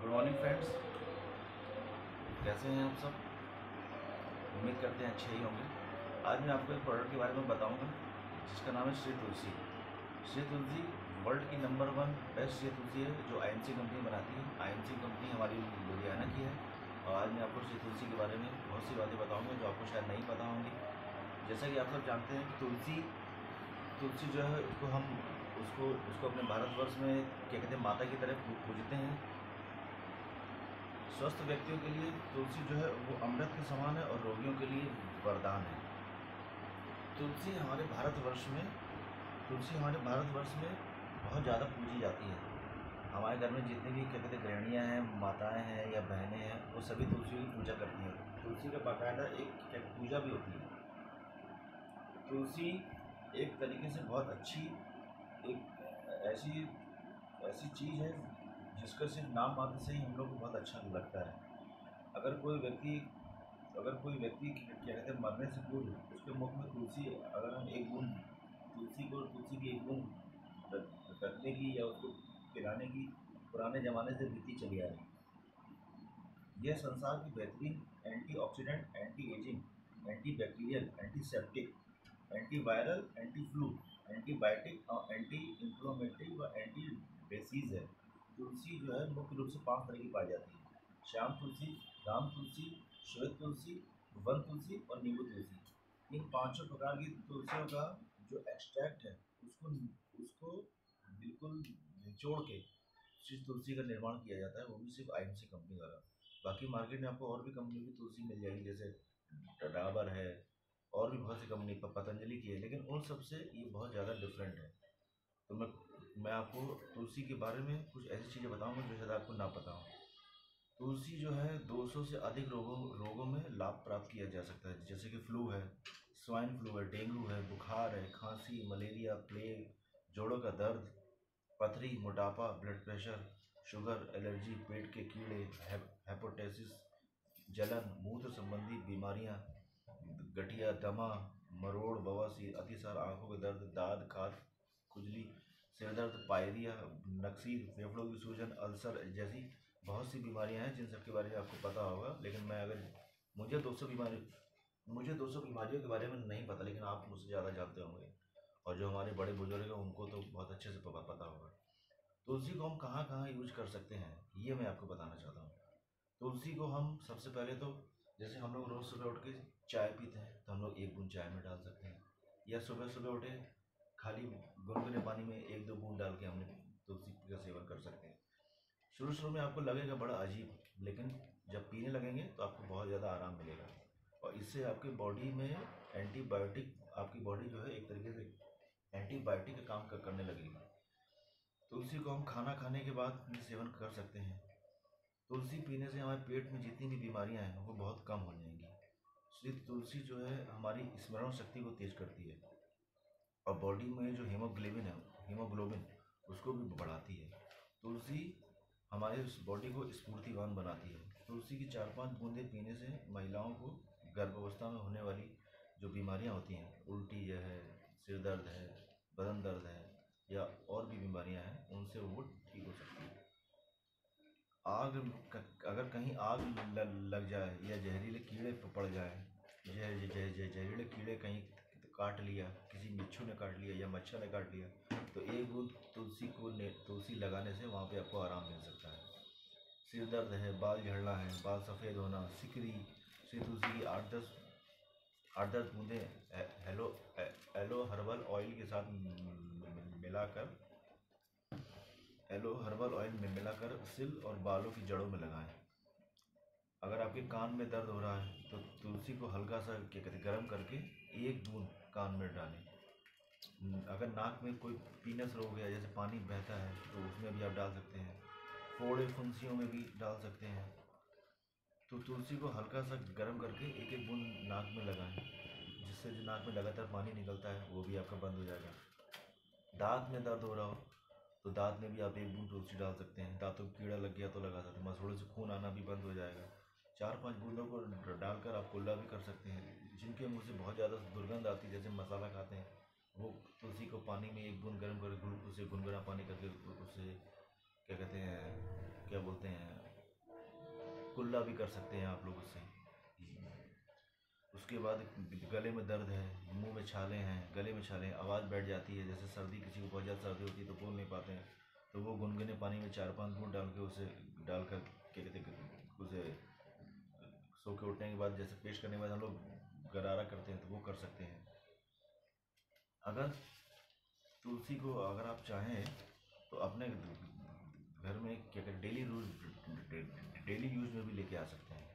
Good morning friends, कैसे हैं आप सब। उम्मीद करते हैं अच्छे ही होंगे। आज मैं आपको एक प्रोडक्ट के बारे में बताऊंगा जिसका नाम है श्री तुलसी। श्री तुलसी वर्ल्ड की नंबर 1 बेस्ट श्री तुलसी है जो आईएमसी कंपनी बनाती है। आईएमसी कंपनी हमारी लुधियाना की है और आज मैं आपको श्री तुलसी के बारे में बहुत सी बातें बताऊँगा जो आपको शायद नहीं पता होंगी। जैसा कि आप सब जानते हैं कि तुलसी जो है उसको अपने भारतवर्ष में क्या कहते हैं, माता की तरह पूजते हैं। स्वस्थ व्यक्तियों के लिए तुलसी जो है वो अमृत के समान है और रोगियों के लिए वरदान है। तुलसी हमारे भारतवर्ष में बहुत ज़्यादा पूजी जाती है। हमारे घर में जितनी भी क्या कहते हैं गृहिणियाँ हैं, माताएं हैं या बहनें हैं, वो सभी तुलसी की पूजा करती हैं। तुलसी का बाकायदा एक पूजा भी होती है। तुलसी एक तरीके से बहुत अच्छी एक ऐसी चीज़ है जिसका सिर्फ नाम मात्र से ही हम लोग को बहुत अच्छा लगता है। अगर कोई व्यक्ति क्या कहते हैं मरने से पूर्व उसके मुख में तुलसी, अगर हम एक बूंद तुलसी की एक बूंद रखने की या उसको पिलाने की पुराने ज़माने से रीति चली आ रही। यह संसार की बेहतरीन antioxidant, anti ageing, anti bacterial, antiseptic, antiviral, anti flu, antibiotic और एंटी इंफ्लोमेटरी व एंटी डिसीज है। तुलसी जो है मुख्य रूप से 5 तरह की पाई जाती है: श्याम तुलसी, राम तुलसी, श्वेत तुलसी, वन तुलसी और नींबू तुलसी। इन पांचों प्रकार की तुलसियों का जो एक्सट्रैक्ट है उसको उसको बिल्कुल निचोड़ के श्री तुलसी का निर्माण किया जाता है, वो भी सिर्फ आईएमसी कंपनी द्वारा। बाकी मार्केट में आपको और भी कंपनी की तुलसी मिल जाएगी, जैसे डाबर है और भी बहुत सी कंपनी पतंजलि की है, लेकिन उन सब से ये बहुत ज़्यादा डिफरेंट है। तो मैं आपको तुलसी के बारे में कुछ ऐसी चीज़ें बताऊंगा जो शायद आपको ना पता हो। तुलसी जो है 200 से अधिक रोगों में लाभ प्राप्त किया जा सकता है, जैसे कि फ्लू है, स्वाइन फ्लू है, डेंगू है, बुखार है, खांसी, मलेरिया, प्लेग, जोड़ों का दर्द, पथरी, मोटापा, ब्लड प्रेशर, शुगर, एलर्जी, पेट के कीड़े, हेपेटाइटिस, जलन, मूत्र संबंधी बीमारियां, गठिया, दमा, मरोड़, बवासीर, अतिसार, आंखों के दर्द, दाद, खाज, खुजली, सिरदर्द, पायरिया, नक्सीर, फेफड़ों की सूजन, अल्सर जैसी बहुत सी बीमारियां हैं जिन सब के बारे में आपको पता होगा। लेकिन मुझे 200 बीमारियों के बारे में नहीं पता, लेकिन आप मुझसे ज़्यादा जानते होंगे और जो हमारे बड़े बुजुर्ग हैं उनको तो बहुत अच्छे से पता होगा। तुलसी को हम कहाँ कहाँ यूज कर सकते हैं ये मैं आपको बताना चाहता हूँ। तुलसी को हम सबसे पहले तो, जैसे हम लोग रोज़ सुबह उठ के चाय पीते हैं तो हम लोग एक बूंद चाय में डाल सकते हैं, या सुबह सुबह उठे खाली गुनगुने पानी में 1-2 बूंद डाल के हम तुलसी का सेवन कर सकते हैं। शुरू शुरू में आपको लगेगा बड़ा अजीब, लेकिन जब पीने लगेंगे तो आपको बहुत ज़्यादा आराम मिलेगा और इससे आपकी बॉडी में आपकी बॉडी जो है एक तरीके से एंटीबायोटिक का काम करने लगेगी। तुलसी को हम खाना खाने के बाद भी सेवन कर सकते हैं। तुलसी पीने से हमारे पेट में जितनी भी बीमारियां हैं वो बहुत कम हो जाएंगी। श्री तुलसी जो है हमारी स्मरण शक्ति को तेज करती है और बॉडी में जो हीमोग्लोबिन उसको भी बढ़ाती है। तुलसी हमारे बॉडी को स्फूर्तिवान बनाती है। तुलसी की 4-5 बूंदें पीने से महिलाओं को गर्भावस्था में होने वाली जो बीमारियां होती हैं, उल्टी है, सिर दर्द है, बदन दर्द है या और भी बीमारियां हैं, उनसे वो ठीक हो सकती है। अगर कहीं आग लग जाए या जहरीले कीड़े पड़ जाए, जहरीले कीड़े कहीं काट लिया, किसी बिच्छू ने काट लिया या मच्छर ने काट लिया, तो एक बूंद तुलसी लगाने से वहाँ पे आपको आराम मिल सकता है। सिर दर्द है, बाल झड़ना है, बाल सफ़ेद होना, सिकरी, श्री तुलसी की 8-10 बूंदें एलो हर्बल ऑयल के साथ मिलाकर सिल और बालों की जड़ों में लगाएं। अगर आपके कान में दर्द हो रहा है तो तुलसी को हल्का सा क्या कहते हैं गर्म करके 1 बूंद कान में डालें। अगर नाक में कोई पीनस रोग है, जैसे पानी बहता है, तो उसमें भी आप डाल सकते हैं। फोड़े फुंसियों में भी डाल सकते हैं। तो तुलसी को हल्का सा गर्म करके 1-1 बूंद नाक में लगाएं, जिससे जो नाक में लगातार पानी निकलता है वो भी आपका बंद हो जाएगा। दांत में दर्द हो रहा हो तो दांत में भी आप 1 बूंद तुलसी डाल सकते हैं। दांतों में कीड़ा लग गया तो लगा सकते हैं, मसूड़ों से खून आना भी बंद हो जाएगा। 4-5 बूंदों को डालकर आप कुल्ला भी कर सकते हैं। जिनके मुंह से बहुत ज़्यादा दुर्गंध आती है, जैसे मसाला खाते हैं, वो तुलसी को पानी में 1 बूंद गर्म करके उसे गुनगुना पानी करके उसे क्या कहते हैं, क्या बोलते हैं, कुल्ला भी कर सकते हैं आप लोग उससे। उसके बाद गले में दर्द है, मुंह में छाले हैं, गले में छाले हैं, आवाज़ बैठ जाती है, जैसे सर्दी, किसी को बहुत ज़्यादा सर्दी होती है तो बोल नहीं पाते हैं, तो वो गुनगुने पानी में 4-5 बूंद डाल के उसे डालकर क्या कहते हैं उसे सो के उठने के बाद जैसे पेश करने के बाद हम लोग गरारा करते हैं तो वो कर सकते हैं। अगर तुलसी को अगर आप चाहें तो अपने घर में क्या कहते डेली यूज में भी लेके आ सकते हैं।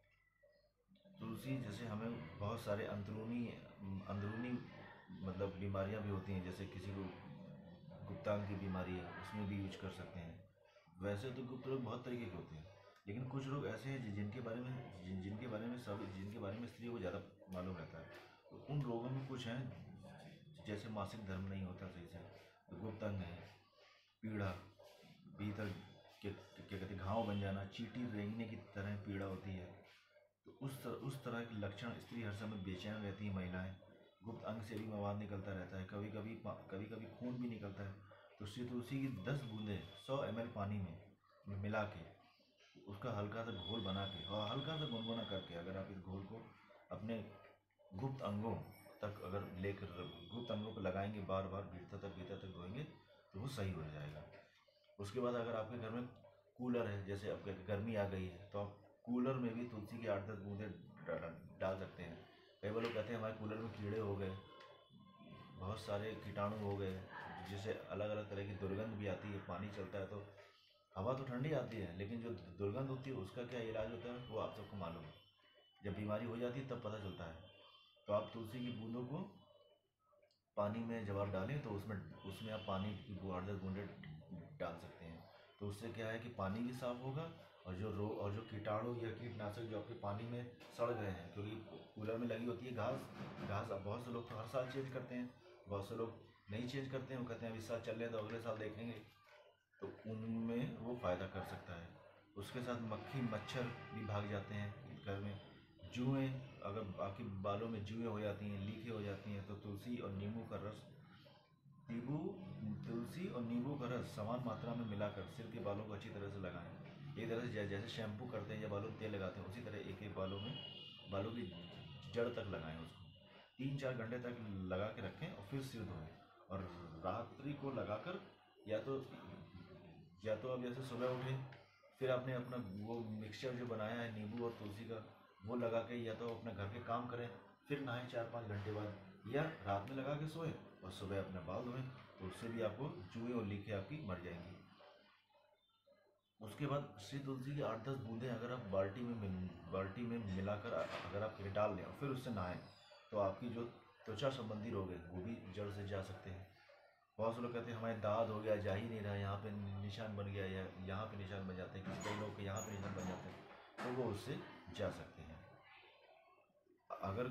तुलसी जैसे हमें बहुत सारे अंदरूनी मतलब बीमारियां भी होती हैं, जैसे किसी को गुप्तांग की बीमारी है उसमें भी यूज कर सकते हैं। वैसे तो गुप्त रोग बहुत तरीके के होते हैं, लेकिन कुछ लोग ऐसे हैं जिनके बारे में जिनके बारे में स्त्रियों को ज़्यादा मालूम रहता है। तो उन लोगों में कुछ हैं जैसे मासिक धर्म नहीं होता सही से, तो गुप्तांग है, पीड़ा, भीतर क्या कहते हैं घाव बन जाना, चींटी रेंगने की तरह पीड़ा होती है, तो उस तरह के लक्षण, स्त्री हर समय बेचैन रहती है, महिलाएं, गुप्त अंग से भी मवाद निकलता रहता है, कभी कभी खून भी निकलता है। तो श्री तुलसी की 10 बूंदें 100 ml पानी में मिला के उसका हल्का सा घोल बना के और हल्का सा गुनगुना करके अगर आप इस घोल को अपने गुप्त अंगों तक अगर लेकर गुप्त अंगों को लगाएंगे, बार बार भीतर तक धोएंगे तो वो सही हो जाएगा। उसके बाद अगर आपके घर में कूलर है, जैसे आपके गर्मी आ गई है तो आप कूलर में भी तुलसी की 8-10 बूंदें डाल सकते हैं। कई बार लोग कहते हैं हमारे कूलर में कीड़े हो गए, बहुत सारे कीटाणु हो गए, जिससे अलग अलग तरह की दुर्गंध भी आती है। पानी चलता है तो हवा तो ठंडी आती है, लेकिन जो दुर्गंध होती है उसका क्या इलाज होता है वो आप सबको मालूम है। जब बीमारी हो जाती है तब पता चलता है। तो आप तुलसी की बूंदों को पानी में जब आप डालें तो उसमें आप पानी की 8-10 बूंदें डाल सकते हैं। तो उससे क्या है कि पानी भी साफ होगा और जो कीटाणु या कीटनाशक जो आपके पानी में सड़ गए हैं, क्योंकि कूलर में लगी होती है घास अब बहुत से लोग तो हर साल चेंज करते हैं, बहुत से लोग नहीं चेंज करते हैं, वो कहते हैं अब इस साल चल रहे हैं तो अगले साल देखेंगे, तो उनमें वो फ़ायदा कर सकता है। उसके साथ मक्खी मच्छर भी भाग जाते हैं घर में। जुएँ, अगर आपके बालों में जुएँ हो जाती हैं, लीकें हो जाती हैं, तो तुलसी और नींबू और नींबू का रस समान मात्रा में मिलाकर सिर के बालों को अच्छी तरह से लगाएं। एक तरह से जैसे शैम्पू करते हैं या बालों में तेल लगाते हैं, उसी तरह एक एक बालों की जड़ तक लगाएं उसको। 3-4 घंटे तक लगा के रखें और फिर सिर धोएं। और रात्रि को लगाकर या तो अब जैसे सुबह उठे फिर आपने अपना वो मिक्सचर जो बनाया है नींबू और तुलसी का वो लगा के या तो अपने घर के काम करें, फिर नहाएं 4-5 घंटे बाद, या रात में लगा के सोएं और सुबह अपना बाल धोएं, तो उससे भी आपको जुएँ और लीकें आपकी मर जाएंगी। उसके बाद श्री तुलसी की 8-10 बूंदें अगर आप बाल्टी में मिलाकर अगर आप डाल लें और फिर उससे नहाएं तो आपकी जो त्वचा संबंधी रोग है वो भी जड़ से जा सकते हैं। बहुत से लोग कहते हैं हमारे दाद हो गया, जा ही नहीं रहा, यहाँ पे निशान बन गया, या यहाँ पे निशान बन जाते हैं, कई लोग के यहाँ पे निशान बन जाते हैं, तो वो उससे जा सकते हैं। अगर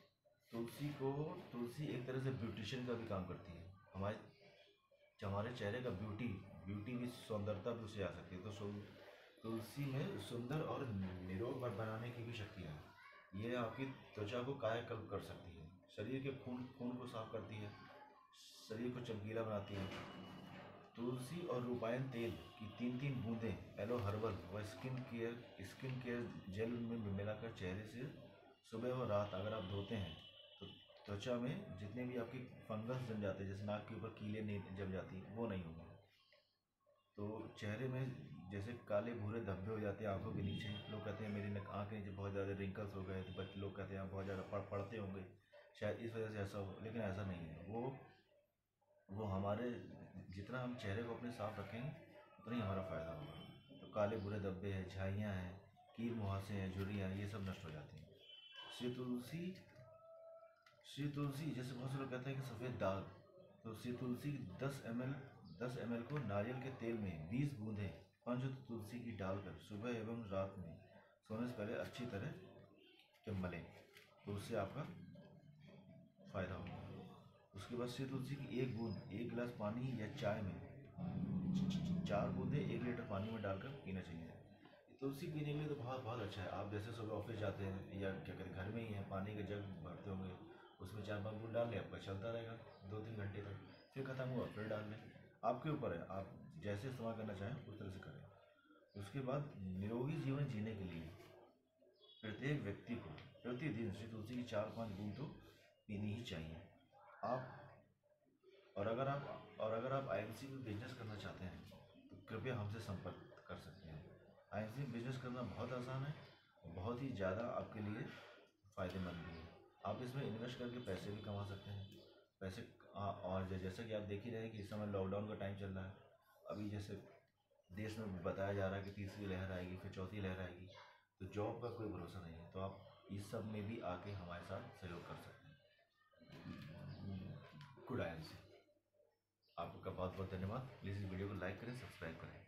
तुलसी एक तरह से ब्यूटिशियन का भी काम करती है। हमारे चेहरे का ब्यूटी भी, सौंदर्यता भी उसे आ सकती है। तो तुलसी में सुंदर और निरोग बनाने की भी शक्ति है। ये आपकी त्वचा को कायाकल्प कर सकती है, शरीर के खून को साफ करती है, शरीर को चमकीला बनाती है। तुलसी और रूपायन तेल की 3-3 बूंदें एलो हर्बल व स्किन केयर जेल में मिलाकर चेहरे से सुबह और रात अगर आप धोते हैं तो त्वचा में जितने भी आपकी फंगस जम जाते हैं, जैसे नाक के ऊपर कीले नहीं जम जाती, वो नहीं होंगे। तो चेहरे में जैसे काले भूरे धब्बे हो जाते हैं आंखों के नीचे, लोग कहते हैं मेरी आँख के नीचे बहुत ज़्यादा रिंकल्स हो गए, तो बच्चे लोग कहते हैं बहुत ज़्यादा पड़ते होंगे, शायद इस वजह से ऐसा हो, लेकिन ऐसा नहीं है। वो हमारे जितना हम चेहरे को अपने साफ रखेंगे उतना ही हमारा फ़ायदा होगा। तो काले बुरे धब्बे हैं, झाइयाँ हैं, कील मुहासे हैं, झुर्रियाँ, ये सब नष्ट हो जाती हैं। श्री तुलसी जैसे बहुत से लोग कहते हैं कि सफ़ेद दाग, तो श्री तुलसी 10 ml को नारियल के तेल में 20 बूंदें पंच तुलसी की डालकर सुबह एवं रात में सोने से पहले अच्छी तरह के मलें, तो उससे आपका फ़ायदा होगा। उसके बाद श्री तुलसी की 1 बूंद 1 गिलास पानी या चाय में 4 बूंदें 1 लीटर पानी में डालकर पीना चाहिए। तुलसी पीने के लिए तो बहुत बहुत अच्छा है। आप जैसे सुबह ऑफिस जाते हैं या क्या कहते हैं घर में ही हैं, पानी के जग भरते होंगे, उसमें 4-5 बूंद डाल लें, आपका चलता रहेगा 2-3 घंटे तक, फिर ख़त्म हुआ फिर डाल लें। आपके ऊपर है, आप जैसे इस्तेमाल करना चाहें उस तरह से करें। उसके बाद निरोगी जीवन जीने के लिए प्रत्येक व्यक्ति को प्रतिदिन श्री तुलसी की 4-5 बूंद तो पीनी ही चाहिए। अगर आप आईएमसी में बिजनेस करना चाहते हैं तो कृपया हमसे संपर्क कर सकते हैं। आईएमसी में बिजनेस करना बहुत आसान है और बहुत ही ज़्यादा आपके लिए फ़ायदेमंद भी है। आप इसमें इन्वेस्ट करके पैसे भी कमा सकते हैं। और जैसा कि आप देख ही रहे हैं कि इस समय लॉकडाउन का टाइम चल रहा है। अभी जैसे देश में बताया जा रहा है कि तीसरी लहर आएगी, फिर चौथी लहर आएगी, तो जॉब का कोई भरोसा नहीं है। तो आप इस सब में भी आके हमारे साथ सहयोग कर सकते हैं। Good IMC. आपका बहुत बहुत धन्यवाद। प्लीज़ इस वीडियो को लाइक करें, सब्सक्राइब करें।